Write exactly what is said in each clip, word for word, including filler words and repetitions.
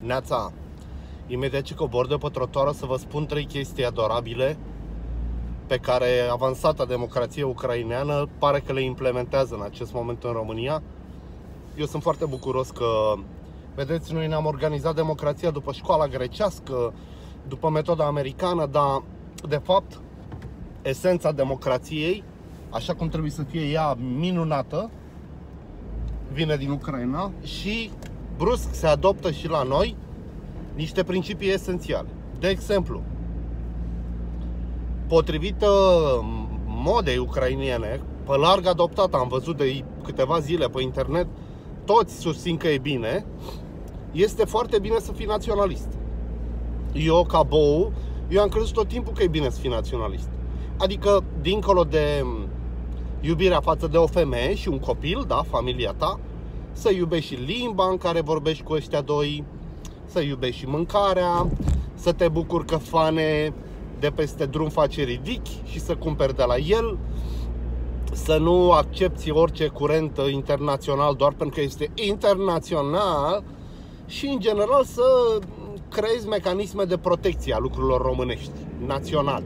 Neața, imediat ce cobor de pe trotuară să vă spun trei chestii adorabile pe care avansata democrație ucraineană pare că le implementează în acest moment în România. Eu sunt foarte bucuros că, vedeți, noi ne-am organizat democrația după școala grecească, după metoda americană, dar, de fapt, esența democrației, așa cum trebuie să fie ea minunată, vine din Ucraina și brusc se adoptă și la noi niște principii esențiale. De exemplu, potrivit modei ucrainiene, pe larg adoptată, am văzut de câteva zile pe internet, toți susțin că e bine, este foarte bine să fii naționalist. Eu, ca bou, eu am crezut tot timpul că e bine să fii naționalist. Adică, dincolo de iubirea față de o femeie și un copil, da, familia ta, să iubești și limba în care vorbești cu ăștia doi, să iubești și mâncarea, să te bucuri că Fane de peste drum face ridic și să cumperi de la el, să nu accepti orice curent internațional doar pentru că este internațional și, în general, să creezi mecanisme de protecție a lucrurilor românești, naționale.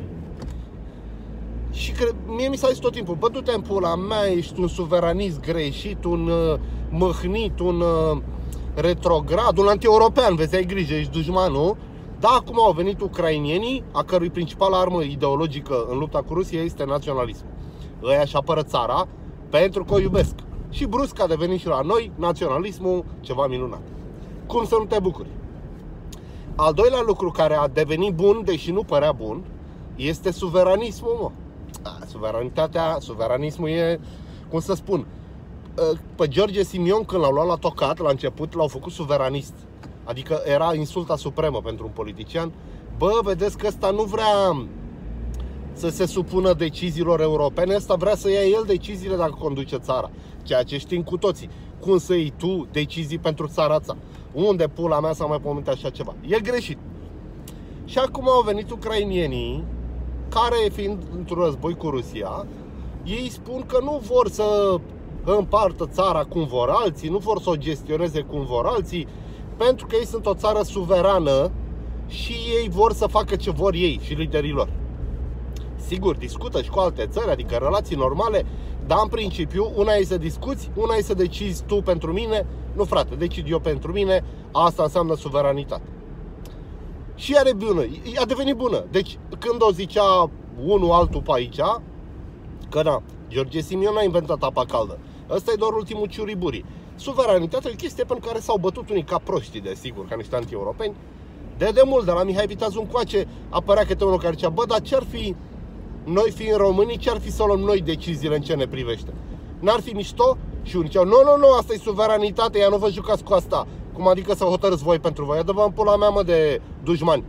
Și că, mie mi s-a zis tot timpul, bă, du-te în pula mea, ești un suveranist greșit, un uh, mâhnit, un uh, retrograd, un anti-european, vezi, ai grijă, ești dușmanul. Da, acum au venit ucrainienii, a cărui principală armă ideologică în lupta cu Rusia este naționalismul. Ăia își apără țara pentru că o iubesc. Și brusc a devenit și la noi naționalismul ceva minunat. Cum să nu te bucuri? Al doilea lucru care a devenit bun, deși nu părea bun, este suveranismul, mă. A, suveranitatea, suveranismul e, cum să spun, pe George Simion, când l-au luat la tocat, la început, l-au făcut suveranist. Adică era insulta supremă pentru un politician. Bă, vedeți că ăsta nu vrea să se supună deciziilor europene, ăsta vrea să ia el deciziile dacă conduce țara. Ceea ce știm cu toții. Cum să iei tu decizii pentru țara ta? Unde pula mea s-a mai pomenit așa ceva? E greșit. Și acum au venit ucrainienii, care, fiind într-un război cu Rusia, ei spun că nu vor să împartă țara cum vor alții, nu vor să o gestioneze cum vor alții, pentru că ei sunt o țară suverană și ei vor să facă ce vor ei și liderii lor. Sigur, discută și cu alte țări, adică relații normale, dar în principiu una e să discuți, una e să decizi tu pentru mine. Nu, frate, decid eu pentru mine, asta înseamnă suveranitate. Și are bună, a devenit bună. Deci când o zicea unul altul pe aici, că na, George Simion a inventat apa caldă, ăsta e doar ultimul ciuriburi. Suveranitatea e o chestie pentru care s-au bătut unii ca proștii, desigur, ca niște anti-europeni. De demult, de la Mihai Viteazu încoace, apărea câte unul care zicea, bă, dar ce-ar fi, noi fiind românii, ce-ar fi să luăm noi deciziile în ce ne privește? N-ar fi mișto? Și unii ziceau, nu, nu, nu, asta e suveranitate, ea nu vă jucați cu asta. Cum adică să hotărâți voi pentru voi? Dă-vă în pula mea, mă, de dușmani.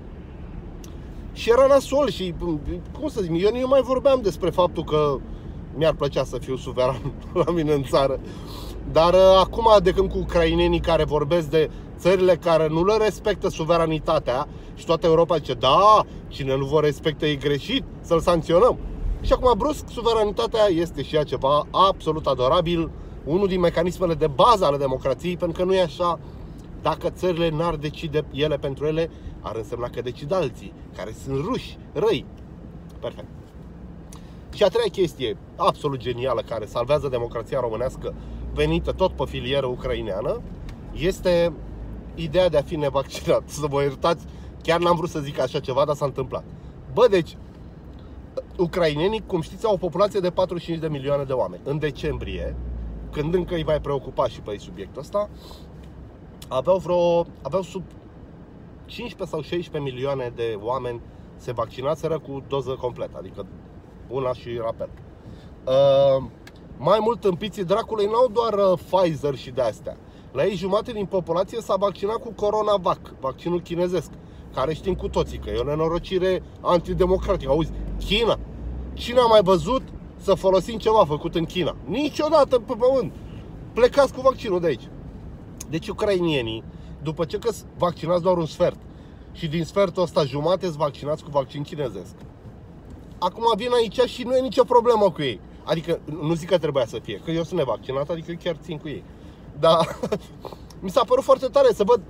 Și era nasol și, cum să zic, eu nu mai vorbeam despre faptul că mi-ar plăcea să fiu suveran la mine în țară. Dar acum, de când cu ucrainenii care vorbesc de țările care nu le respectă suveranitatea și toată Europa zice, da, cine nu vă respectă e greșit, să-l sancționăm. Și acum, brusc, suveranitatea este și ea ceva absolut adorabil, unul din mecanismele de bază ale democrației, pentru că nu e așa. Dacă țările n-ar decide ele pentru ele, ar însemna că decid alții, care sunt ruși, răi. Perfect. Și a treia chestie absolut genială care salvează democrația românească venită tot pe filieră ucraineană este ideea de a fi nevaccinat. Să vă iertați, chiar n-am vrut să zic așa ceva, dar s-a întâmplat. Bă, deci, ucrainenii, cum știți, au o populație de patruzeci și cinci de milioane de oameni. În decembrie, când încă îi va preocupa și pe ei subiectul ăsta, aveau vreo, aveau sub cincisprezece sau șaisprezece milioane de oameni se vaccinaseră cu doză completă, adică una și rapel. Uh, mai mult împiții dracului n-au doar uh, Pfizer și de-astea. La ei jumătate din populație s-a vaccinat cu CoronaVac, vaccinul chinezesc, care știm cu toții că e o nenorocire antidemocratică. Auzi, China. Cine a mai văzut să folosim ceva făcut în China? Niciodată pe pământ. Plecați cu vaccinul de aici. Deci ucrainienii, după ce că vaccinați doar un sfert și din sfertul ăsta jumate sunt vaccinați cu vaccin chinezesc, acum vin aici și nu e nicio problemă cu ei. Adică nu zic că trebuia să fie, că eu sunt nevaccinat, adică chiar țin cu ei. Dar mi s-a părut foarte tare să văd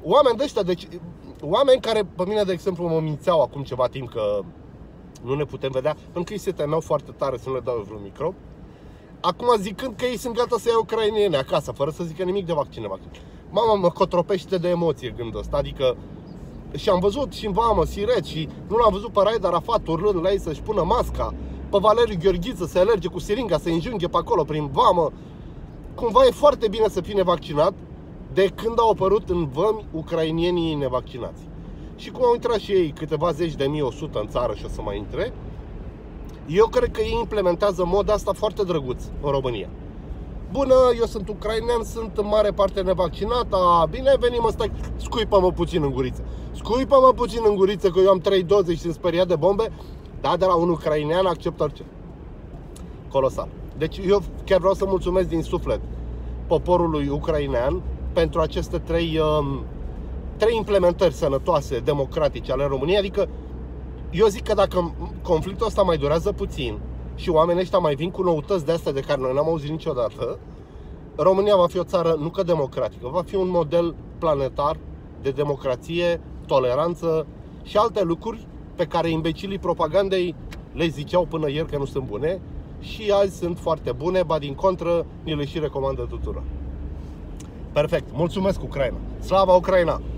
oameni de ăștia, deci oameni care pe mine, de exemplu, mă mințeau acum ceva timp că nu ne putem vedea, pentru că ei se temeau foarte tare să nu le dau vreun microb. Acum zicând că ei sunt gata să ia ucraineni acasă, fără să zică nimic de vaccine, vaccine. Mama, mă cotropește de emoție gândul ăsta, adică și am văzut și în vamă Siret și nu l-am văzut pe Raed Arafat urlând la ei să-și pună masca, pe Valeriu Gheorghiță să alerge cu siringa, să înjunghe pe acolo prin vamă. Cumva e foarte bine să fii nevaccinat de când au apărut în vămi ucrainienii nevaccinați. Și cum au intrat și ei câteva zeci de mii, o sută în țară și o să mai intre, eu cred că ei implementează moda asta foarte drăguț în România. Bună, eu sunt ucrainean, sunt în mare parte nevaccinat, a, bine ai venit, mă, stai, scuipă-mă puțin în guriță. Scuipă-mă puțin în guriță că eu am trei doze și sunt speriat de bombe. Da, de la un ucrainean accept orice. Colosal. Deci eu chiar vreau să mulțumesc din suflet poporului ucrainean pentru aceste trei, um, trei implementări sănătoase, democratice ale României. Adică eu zic că dacă conflictul ăsta mai durează puțin și oamenii ăștia mai vin cu noutăți de astea de care noi n-am auzit niciodată, România va fi o țară nu că democratică, va fi un model planetar de democrație, toleranță și alte lucruri pe care imbecilii propagandei le ziceau până ieri că nu sunt bune și azi sunt foarte bune, ba din contră, ni le și recomandă tuturor. Perfect, mulțumesc Ucraina! Slava Ucraina!